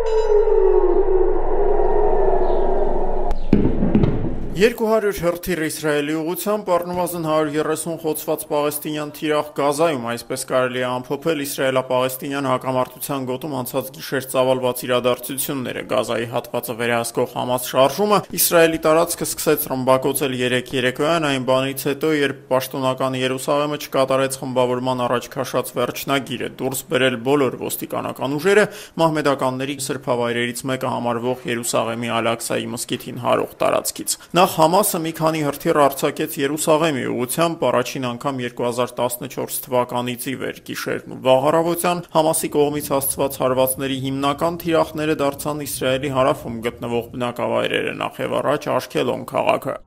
Երկուհարյուր հրթիռ Իսրայելի ուղղությամբ առնվազն 130 խոցված պաղեստինյան թիրախ Գազայում, այսպես կարելի է ամփոփել իսրայելա-պաղեստինյան հակամարտության գոտում անցած գիշեր ծավալված իրադարձությունները։ Գազայի հատվածը վերահսկող Համաս շարժումը Իսրայելի տարածքը սկսեց ռմբակոծել 3 երեկոյան, այն բանից հետո, երբ պաշտոնական Երուսաղեմը չկատարեց խմբավորման առաջ քաշած վերջնագիրը, դուրս բերել բոլոր ոստիկանական ուժերը մահմեդականների սրբավայրերից մեկը համարվող Երուսաղեմի Ալ-Ակսայի մզկիթին հարող տարածքից։ Համասը մի քանի հրթիռ արձակեց Երուսաղեմի ուղղությամբ առաջին անգամ 2014 թվականից ի վեր։ Գիշերն ու վաղ առավոտյան Համասի կողմից հասցված հարվածների հիմնական թիրախները դարձան Իսրայելի հարավում գտնվող բնակավայրերը, նախ եւ առաջ Աշքելոն քաղաքը։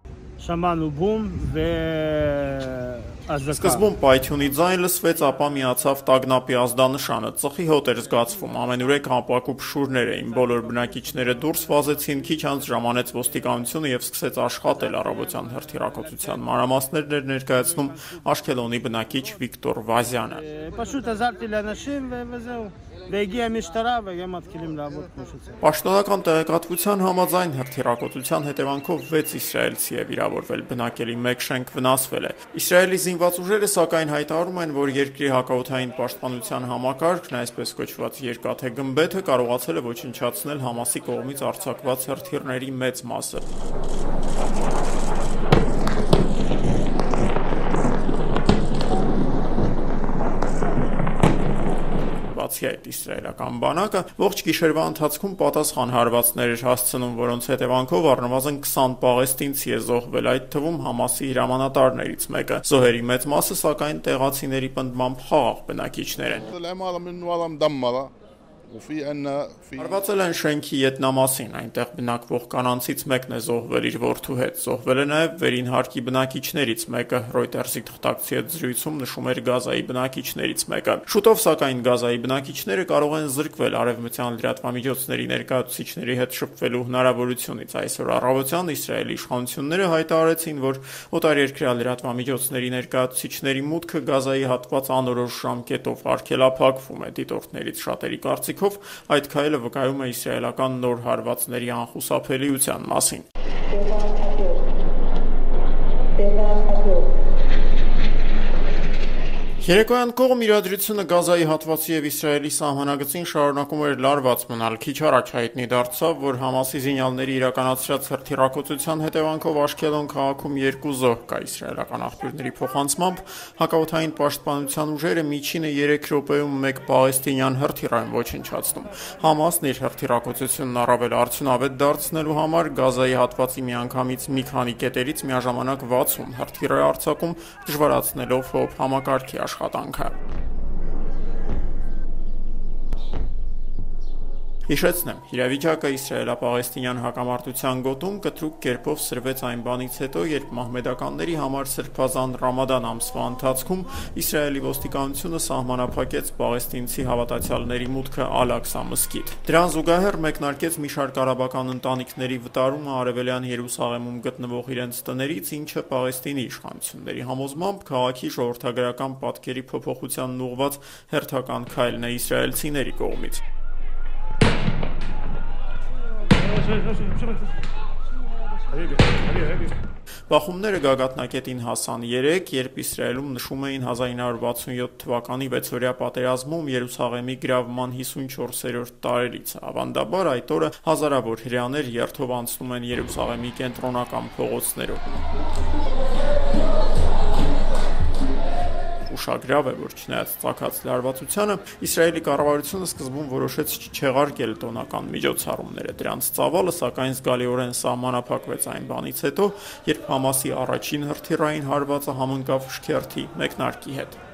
Սկզբում պայթյունի ձայն լսվեց, ապա միացավ տագնապի ազդանշանը, ծխի հոտ էր զգացվում, ամենուրեք անպակուպ շուրներ էին, բոլոր բնակիչները դուրս վազեցին, քիչ անց ժամանեց ոստիկանությունը եւ սկսեց աշխատել առավոտյան հրթիռակոծության մանրամասներն էր ներկայացնում Աշքելոնի բնակիչ Վիկտոր Վազյանը։ Պաշտոնական տեղեկատվության համաձայն հրթիռակոծության հետևանքով 6 իսրայելցի է վիրավորվել, բնակելի 1 շենք վնասվել է։ Իսրայելի զինված ուժերը սակայն հայտարարում են, որ երկրի հակաօդային պաշտպանության համակարգն, այսպես կոչված երկաթե գմբեթը, կարողացել է ոչնչացնել Համասի կողմից արձակված հրթիռների մեծ մասը։ Բացի այդ, իսրայելական բանակը ողջ գիշերվա ընթացքում պատասխան հարվածներ էր հասցնում, որոնց հետևանքով առնվազն 20 պաղեստինցի է զոհվել, այդ թվում Համասի հրամանատարներից մեկը։ Զոհերի մեծ մասը սակայն տեղացիների պնդմամբ խաղաղ բնակիչներ են։ Հարվածել են շենքի ետնամասին, այնտեղ բնակվող կանանցից մեկն է զոհվել իր որդու հետ։ Զոհվել է նաև վերին հարկի բնակիչներից մեկը, Reuters-ի թղթակցի հետ զրույցում նշում էր Գազայի բնակիչներից մեկը։ Շուտով սակայն Գազայի բնակիչները կարող են զրկվել արևմտյան լրատվամիջոցների ներկայացուցիչների հետ շփվելու հնարավորությունից։ Այսօր առավոտյան Իսրայելի իշխանությունները հայտարարեցին, որ օտարերկրյա լրատվամիջոցների ներկայացուցիչների մուտքը Գազայի հատված անորոշ ժամկետով արգելափակվում է։ Դիտորդներից շատերի կարծիքով այդ քայլը վկայում է իսրայելական նոր հարվածների անխուսափելիության մասին։ Երեկոյան կողմ Իրադրությունը Գազայի հատվածի եւ Իսրայելի սահմանագծին շարունակում էր լարված մնալ։ Քիչ առաջ հայտնի դարձավ, որ Համասի զինյալների իրականացրած հրթիռակոծության հետևանքով Աշքելոն քաղաքում 2 զոհ կա։ Իսրայելական աղբյուրների փոխանցմամբ հակաօդային պաշտպանության ուժերը միջինը 3 րոպեում 1 պաղեստինյան հրթիռ են ոչնչացնում։ Համասն իր հրթիռակոծությունն առավել արդյունավետ դարձնելու համար Գազայի հատվածի միանգամից մի քանի կետերից միաժամանակ 60 հրթիռ է արձակում, դժվարացնելով ՀՕՊ համակարգի աշխատանքը։ Հիշեցնեմ, իրավիճակը իսրայելա-պաղեստինյան հակամարտության գոտում կտրուկ կերպով սրվեց այն բանից հետո, երբ մահմեդականների համար սրբազան Ռամադան ամսվա ընթացքում Իսրայելի ոստիկանությունը սահմանափակեց պաղեստինցի հավատացյալների մուտքը Ալ-Ակսա մզկիթ։ Դրան զուգահեռ մեկնարկեց մի շարք արաբական ընտանիքների վտարումը արևելյան Երուսաղեմում գտնվող իրենց տներից, ինչը Պաղեստինի իշխանությունների համոզմամբ քաղաքի ժողովրդագրական պատկերի փոփոխությանն ուղղված հերթական քայլն է իսրայելցիների կողմից։ Բախումները գագաթնակետին հասան 3, երբ Իսրայելում նշում էին 1967 թվականի 6-օրյա պատերազմում Երուսաղեմի գրավման 54-րդ տարելիցը։ Ավանդաբար այդ օրը հազարավոր հրեաներ երթով անցնում են Երուսաղեմի կենտրոնական փողոցներով։ Ուշագրավ է, որ չնայած ծագած լարվածությանը, Իսրայելի կառավարությունը սկզբում որոշեց չեղարկել տոնական միջոցառումները։ Դրանց ծավալը սակայն զգալիորեն սահմանափակվեց այն բանից հետո, երբ Համասի առաջին հրթիռային հարվածը համընկավ Շքերթի մեկնարկի հետ։